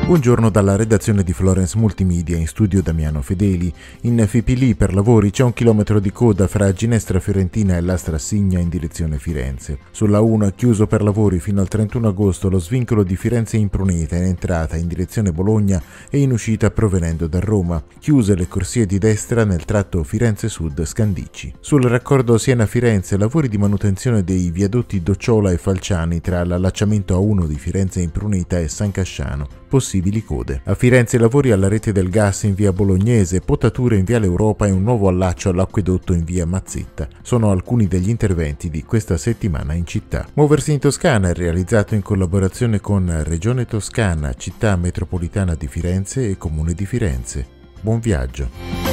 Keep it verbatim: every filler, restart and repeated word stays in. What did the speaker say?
Buongiorno dalla redazione di Florence Multimedia, in studio Damiano Fedeli. In Fipili per lavori c'è un chilometro di coda fra Ginestra Fiorentina e Lastra Signa in direzione Firenze. Sulla uno è chiuso per lavori fino al trentuno agosto lo svincolo di Firenze Impruneta in entrata in direzione Bologna e in uscita provenendo da Roma. Chiuse le corsie di destra nel tratto Firenze Sud Scandicci. Sul raccordo Siena-Firenze lavori di manutenzione dei viadotti Docciola e Falciani tra l'allacciamento A uno di Firenze Impruneta e San Casciano. Possibili code. A Firenze lavori alla rete del gas in via Bolognese, potature in via L'Europa e un nuovo allaccio all'acquedotto in via Mazzitta. Sono alcuni degli interventi di questa settimana in città. Muoversi in Toscana è realizzato in collaborazione con Regione Toscana, Città Metropolitana di Firenze e Comune di Firenze. Buon viaggio!